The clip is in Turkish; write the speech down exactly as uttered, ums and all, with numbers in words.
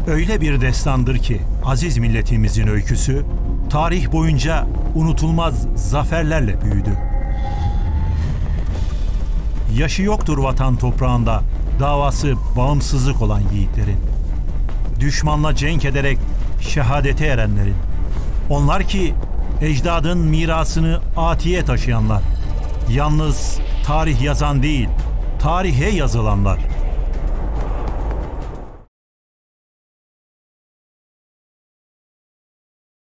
Öyle bir destandır ki aziz milletimizin öyküsü tarih boyunca unutulmaz zaferlerle büyüdü. Yaşı yoktur vatan toprağında davası bağımsızlık olan yiğitlerin. Düşmanla cenk ederek şehadete erenlerin. Onlar ki ecdadın mirasını atiye taşıyanlar. Yalnız tarih yazan değil, tarihe yazılanlar.